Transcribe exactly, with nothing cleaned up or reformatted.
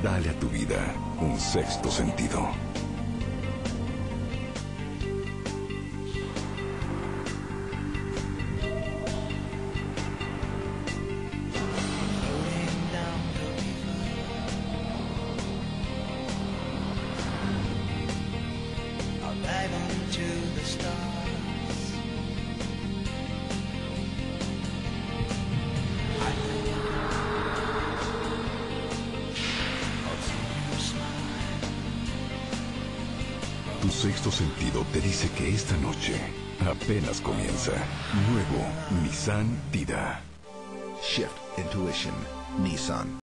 Dale a tu vida un sexto sentido. Tu sexto sentido te dice que esta noche apenas comienza. Nuevo Nissan Tida. Shift Intuition Nissan.